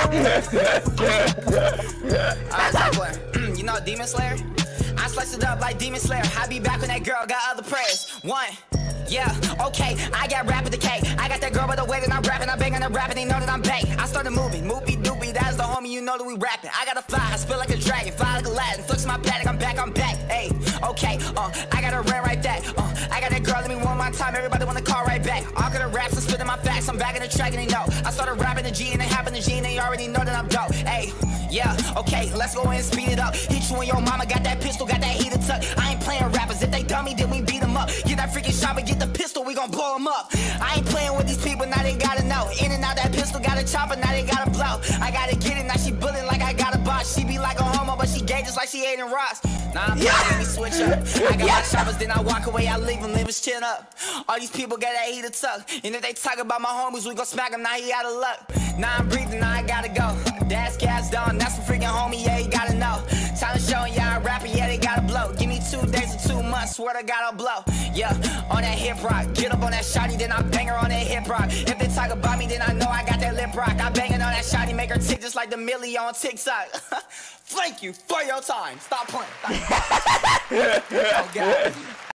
Alright, stop playing. You know Demon Slayer? I slice it up like Demon Slayer. I be back when that girl got other prayers. One. Yeah, okay, I got rap with the K. I got that girl by the way that I'm rapping. I'm banging, I'm rapping, they know that I'm bang. I started moving, movie doopy, that's the homie, you know that we rapping. I gotta fly, I feel like a dragon, fly like a Latin. Flex my paddock, I'm back, hey, okay, I got a rant right that, I got that girl, let me one more time, everybody wanna call right back. All good raps, I'm spitting my facts, I'm back in the track and they know. I started rapping the G and it happened to G and they already know that I'm dope, hey. Yeah, okay, let's go and speed it up. Hit you and your mama, got that pistol, got that heater tuck. I ain't playing rappers, if they dummy, then we beat them up. Get that freaking shot, but get the pistol, we gon' blow them up. I ain't playing with these people, now they gotta know. In and out that pistol, got a chopper, now they gotta blow. I gotta get it, now she bullet like I got a boss. She be like a homo, but she gay just like she Aiden Ross. Nah, I'm let me switch up. I got my choppers, then I walk away, I leave them, leave his chin up. All these people got that heater tuck. And if they talk about my homies, we gon' smack them, now he out of luck. Now I'm breathing, now I gotta go. That's gas done, that's a freaking homie, yeah, you gotta know. Time to show y'all rapping, yeah, they gotta blow. Give me 2 days or 2 months, swear to God I'll blow. Yeah, on that hip rock, get up on that shotty, then I bang her on that hip rock. If they talk about me, then I know I got that lip rock. I bang it on that shotty, make her tick just like the Millie on TikTok. Thank you for your time. Stop playing. Oh, God.